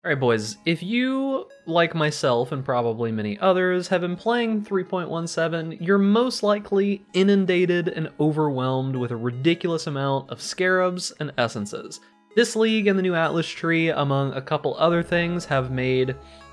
Alright boys, if you, like myself and probably many others, have been playing 3.17, you're most likely inundated and overwhelmed with a ridiculous amount of Scarabs and Essences. This league and the new Atlas tree, among a couple other things, have made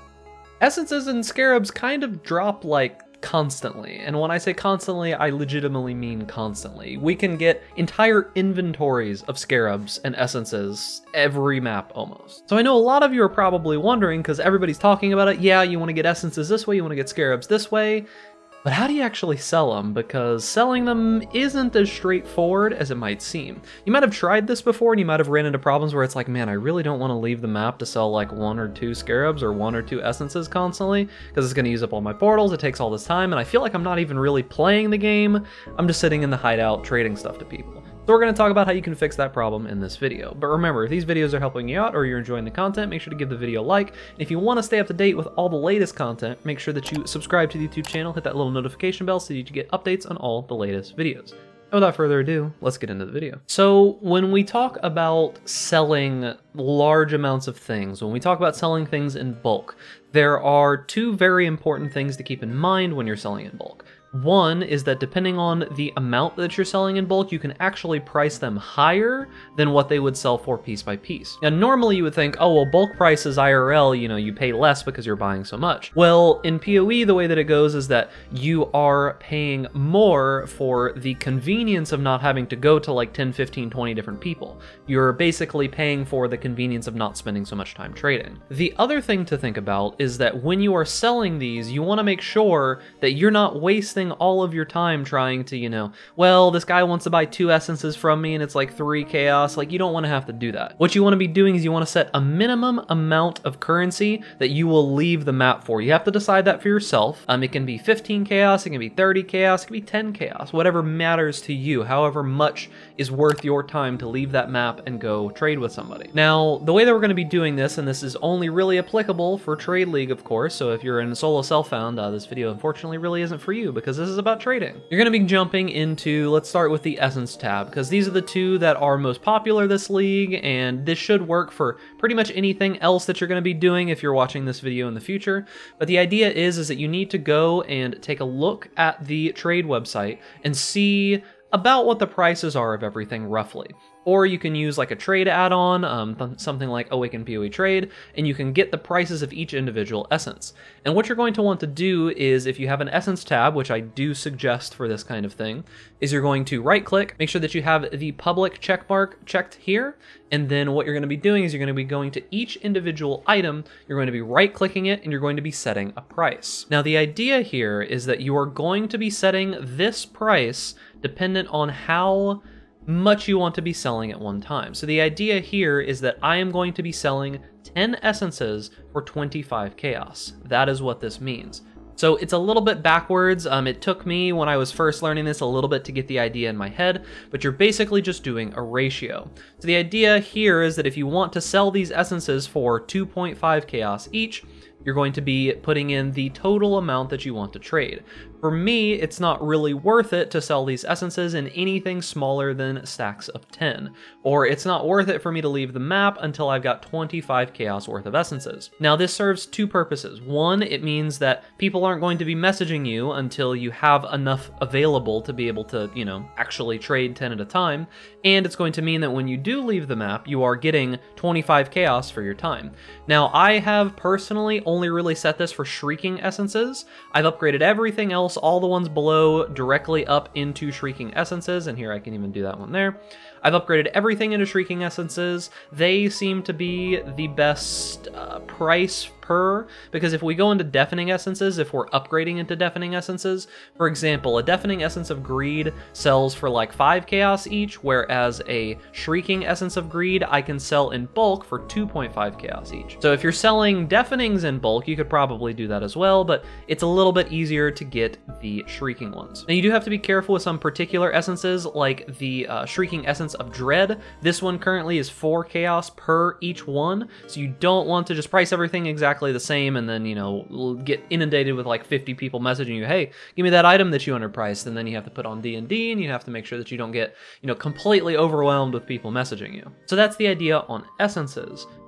Essences and Scarabs kind of drop like constantly. And when I say constantly, I legitimately mean constantly. We can get entire inventories of Scarabs and Essences every map almost. So I know a lot of you are probably wondering, because everybody's talking about it, yeah, you want to get Essences this way, you want to get Scarabs this way, but how do you actually sell them? Because selling them isn't as straightforward as it might seem. You might have tried this before and you might have ran into problems where it's like, man, I really don't want to leave the map to sell like 1 or 2 Scarabs or 1 or 2 Essences constantly, because it's going to use up all my portals, it takes all this time, and I feel like I'm not even really playing the game, I'm just sitting in the hideout trading stuff to people. So we're going to talk about how you can fix that problem in this video. But remember, if these videos are helping you out or you're enjoying the content, make sure to give the video a like. And if you want to stay up to date with all the latest content, make sure that you subscribe to the YouTube channel, hit that little notification bell so you get updates on all the latest videos. And without further ado, let's get into the video. So when we talk about selling large amounts of things, when we talk about selling things in bulk, there are 2 very important things to keep in mind when you're selling in bulk. One is that depending on the amount that you're selling in bulk, you can actually price them higher than what they would sell for piece by piece. Now, normally you would think, oh, well, bulk prices IRL, you know, you pay less because you're buying so much. Well, in PoE, the way that it goes is that you are paying more for the convenience of not having to go to like 10, 15, 20 different people. You're basically paying for the convenience of not spending so much time trading. The other thing to think about is that when you are selling these, you want to make sure that you're not wasting all of your time trying to, you know, well, this guy wants to buy 2 essences from me and it's like 3 chaos. Like, you don't want to have to do that. What you want to be doing is you want to set a minimum amount of currency that you will leave the map for. You have to decide that for yourself. It can be 15 chaos, it can be 30 chaos, it can be 10 chaos, whatever matters to you, however much is worth your time to leave that map and go trade with somebody. Now, the way that we're going to be doing this, and this is only really applicable for Trade League, of course, so if you're in solo self-found, this video unfortunately really isn't for you, because this is about trading. You're going to be jumping into, let's start with the Essence tab, because these are the 2 that are most popular this league, and this should work for pretty much anything else that you're going to be doing if you're watching this video in the future. But the idea is that you need to go and take a look at the trade website and see about what the prices are of everything roughly. Or you can use like a trade add-on, something like Awaken PoE Trade, and you can get the prices of each individual essence. And what you're going to want to do is, if you have an essence tab, which I do suggest for this kind of thing, is you're going to right-click, make sure that you have the public checkmark checked here, and then what you're going to be doing is you're going to be going to each individual item, you're going to be right-clicking it, and you're going to be setting a price. Now the idea here is that you are going to be setting this price dependent on how much you want to be selling at one time. So the idea here is that I am going to be selling 10 essences for 25 chaos. That is what this means. So it's a little bit backwards. It took me, when I was first learning this, a little bit to get the idea in my head, but you're basically just doing a ratio. So the idea here is that if you want to sell these essences for 2.5 chaos each, you're going to be putting in the total amount that you want to trade. For me, it's not really worth it to sell these essences in anything smaller than stacks of 10, or it's not worth it for me to leave the map until I've got 25 chaos worth of essences. Now this serves 2 purposes. One, it means that people aren't going to be messaging you until you have enough available to be able to, you know, actually trade 10 at a time, and it's going to mean that when you do leave the map, you are getting 25 chaos for your time. Now I have personally only really set this for Shrieking Essences. I've upgraded everything else, all the ones below, directly up into Shrieking Essences, and here I can even do that one there. I've upgraded everything into Shrieking Essences. They seem to be the best price per, because if we go into Deafening Essences, if we're upgrading into Deafening Essences, for example, a Deafening Essence of Greed sells for like 5 chaos each, whereas a Shrieking Essence of Greed I can sell in bulk for 2.5 chaos each. So if you're selling Deafenings in bulk, you could probably do that as well, but it's a little bit easier to get the Shrieking ones. Now you do have to be careful with some particular essences, like the Shrieking Essence of Dread. This one currently is 4 chaos per each one, so you don't want to just price everything exactly the same and then, you know, get inundated with like 50 people messaging you, hey, give me that item that you underpriced, and then you have to put on D&D and you have to make sure that you don't get, you know, completely overwhelmed with people messaging you. So that's the idea on essences.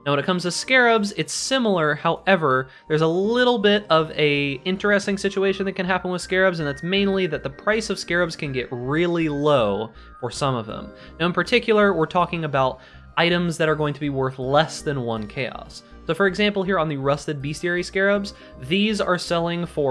Now when it comes to Scarabs, it's similar, however, there's a little bit of a interesting situation that can happen with Scarabs, and that's mainly that the price of Scarabs can get really low for some of them. Now in particular, we're talking about items that are going to be worth less than 1 chaos. So for example, here on the Rusted Bestiary Scarabs, these are selling for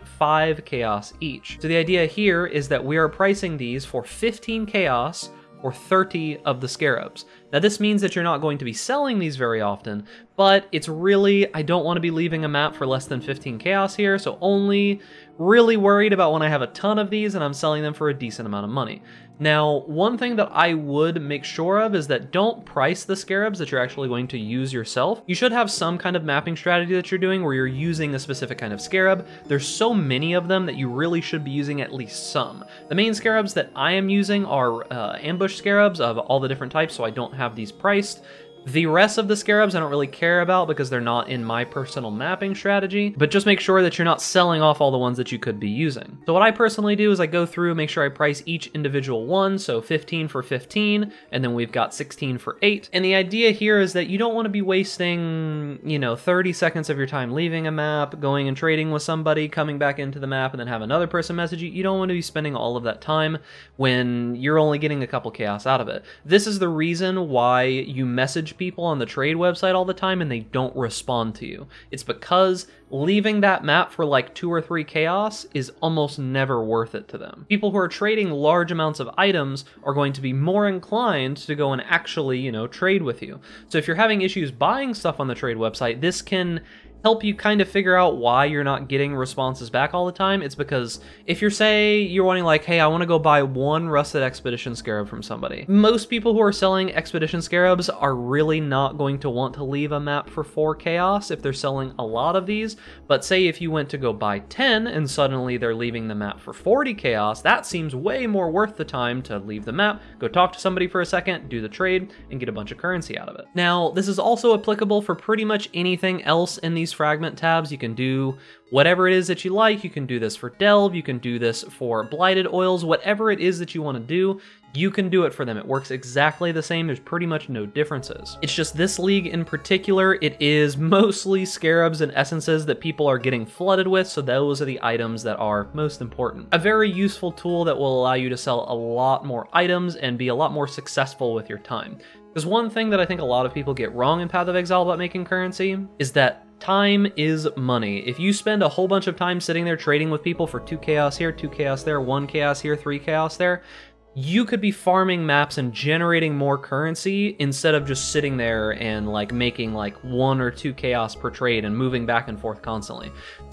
0.5 chaos each. So the idea here is that we are pricing these for 15 chaos or 30 of the Scarabs. Now this means that you're not going to be selling these very often, but it's really, I don't want to be leaving a map for less than 15 chaos here, so only really worried about when I have a ton of these and I'm selling them for a decent amount of money. Now, one thing that I would make sure of is that don't price the Scarabs that you're actually going to use yourself. You should have some kind of mapping strategy that you're doing where you're using a specific kind of Scarab. There's so many of them that you really should be using at least some. The main Scarabs that I am using are ambush Scarabs of all the different types, so I don't have these priced. The rest of the Scarabs I don't really care about because they're not in my personal mapping strategy, but just make sure that you're not selling off all the ones that you could be using. So what I personally do is I go through, make sure I price each individual one, so 15 for 15, and then we've got 16 for 8. And the idea here is that you don't want to be wasting, 30 seconds of your time leaving a map, going and trading with somebody, coming back into the map, and then have another person message you. You don't want to be spending all of that time when you're only getting a couple chaos out of it. This is the reason why you message people on the trade website all the time and they don't respond to you. It's because leaving that map for like 2 or 3 chaos is almost never worth it to them. People who are trading large amounts of items are going to be more inclined to go and actually, trade with you. So if you're having issues buying stuff on the trade website, this can help you kind of figure out why you're not getting responses back all the time. It's because if you're wanting like, hey, I want to go buy 1 Rusted Expedition Scarab from somebody. Most people who are selling Expedition Scarabs are really not going to want to leave a map for 4 chaos if they're selling a lot of these. But say if you went to go buy 10 and suddenly they're leaving the map for 40 chaos, that seems way more worth the time to leave the map, go talk to somebody for a second, do the trade, and get a bunch of currency out of it. Now, this is also applicable for pretty much anything else in these fragment tabs. You can do whatever it is that you like. You can do this for Delve, you can do this for Blighted Oils, whatever it is that you want to do, you can do it for them. It works exactly the same. There's pretty much no differences. It's just this league in particular, it is mostly Scarabs and Essences that people are getting flooded with, so those are the items that are most important. A very useful tool that will allow you to sell a lot more items and be a lot more successful with your time. Because one thing that I think a lot of people get wrong in Path of Exile about making currency is that time is money. If you spend a whole bunch of time sitting there trading with people for 2 chaos here, 2 chaos there, 1 chaos here, 3 chaos there, you could be farming maps and generating more currency instead of just sitting there and like making like 1 or 2 chaos per trade and moving back and forth constantly.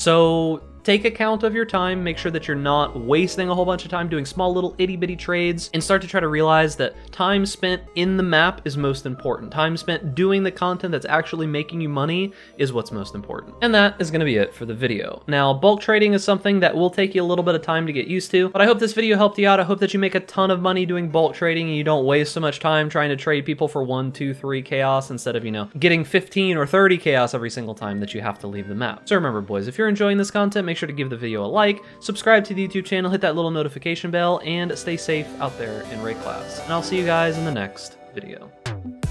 So take account of your time, make sure that you're not wasting a whole bunch of time doing small little itty-bitty trades, and start to try to realize that time spent in the map is most important. Time spent doing the content that's actually making you money is what's most important. And that is going to be it for the video. Now, bulk trading is something that will take you a little bit of time to get used to, but I hope this video helped you out. I hope that you make a ton of money doing bulk trading and you don't waste so much time trying to trade people for 1, 2, 3 chaos instead of, getting 15 or 30 chaos every single time that you have to leave the map. So remember, boys, if you're enjoying this content, make sure to give the video a like, subscribe to the YouTube channel, hit that little notification bell, and stay safe out there in raid class. And I'll see you guys in the next video.